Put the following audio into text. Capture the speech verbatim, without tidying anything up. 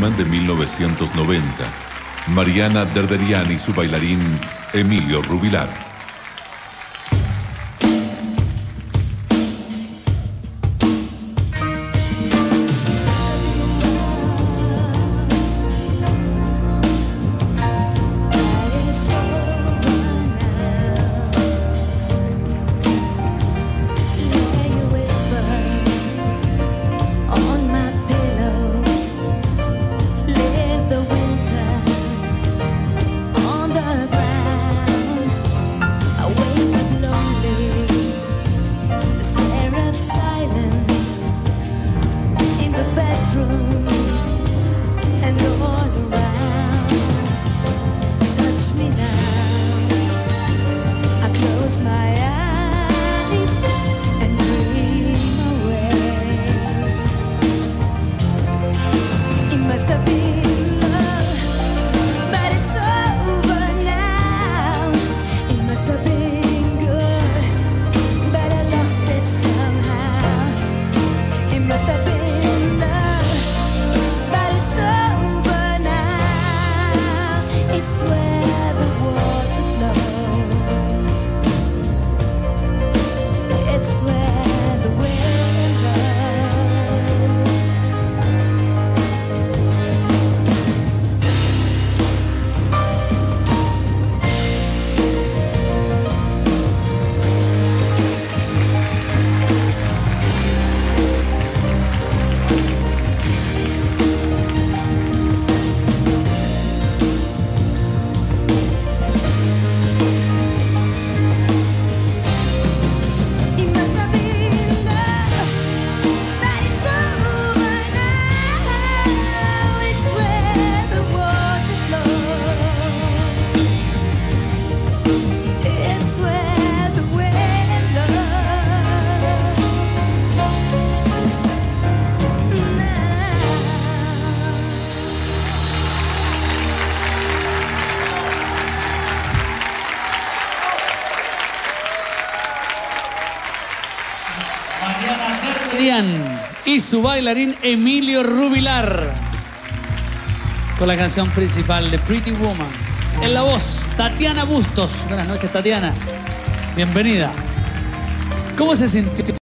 Woman de mil novecientos noventa. Mariana Derderian y su bailarín Emilio Rubilar. Mariana Derderian y su bailarín Emilio Rubilar con la canción principal de Pretty Woman. En la voz, Tatiana Bustos. Buenas noches, Tatiana. Bienvenida. ¿Cómo se sintió?